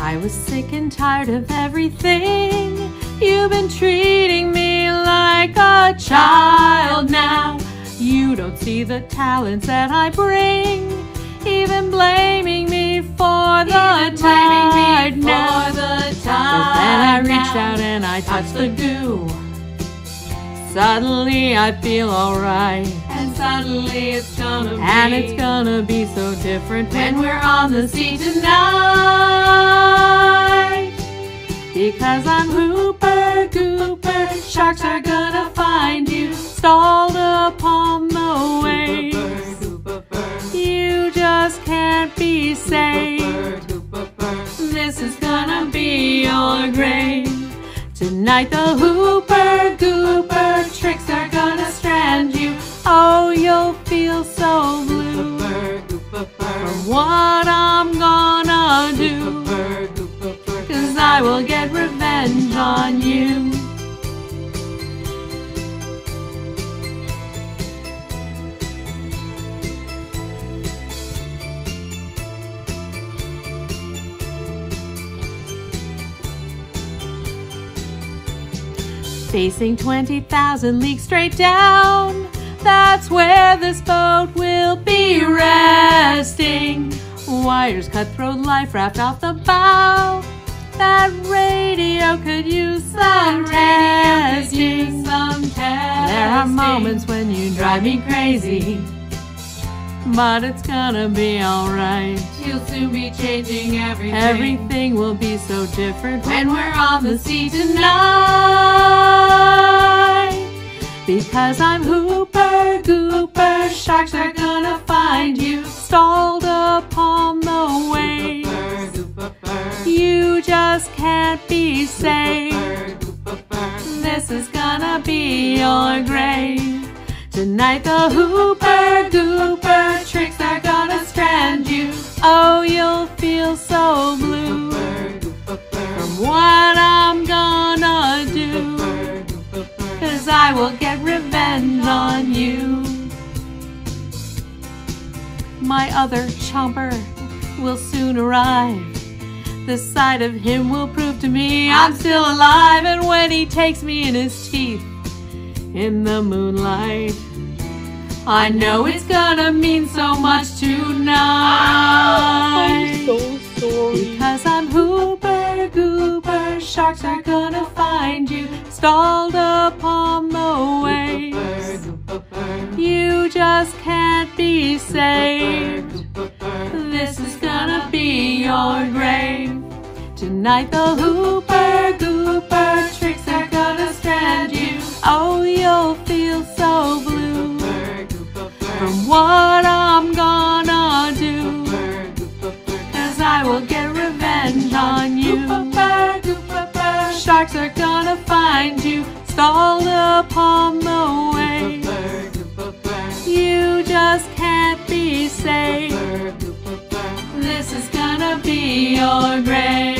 I was sick and tired of everything. You've been treating me like a child now. You don't see the talents that I bring, even blaming me for the tide now. But then I reached out and I touched the goo. Suddenly I feel alright, and suddenly it's gonna be so different when we're on the sea tonight. Because I'm Gooper, Gooper, sharks are gonna find you stalled upon the waves. You just can't be saved. This is gonna be your grave. Tonight the Hooper Gooper tricks are gonna strand you. Oh, you'll feel so blue from what I'm gonna do, 'cause I will get revenge on you. Facing 20,000 leagues straight down, that's where this boat will be resting. Wires cut through life raft off the bow. That radio could use some testing. There are moments when you drive me crazy, but it's gonna be alright. You'll soon be changing everything. Everything will be so different when we're on the sea tonight. Because I'm Hooper Gooper, sharks are gonna find you stalled upon the waves. You just can't be saved. This is gonna be your grave. Tonight the Hooper Gooper tricks are gonna strand you. Oh, you'll feel so blue from what I'm gonna do, 'cause I will get revenge on you. My other Chomper will soon arrive. The sight of him will prove to me I'm still alive. And when he takes me in his teeth in the moonlight, I know it's gonna mean so much tonight. I'm so sorry. Because I'm Hooper Gooper, sharks are gonna find you stalled upon the waves. You just can't be saved. This is gonna be your grave. Tonight the Hooper Gooper tricks are gonna strand you. Oh, you'll feel so blue from what I'm gonna do, 'cause I will get revenge on you. Sharks are gonna find you stalled upon the waves. You just can't be saved. This is gonna be your grave.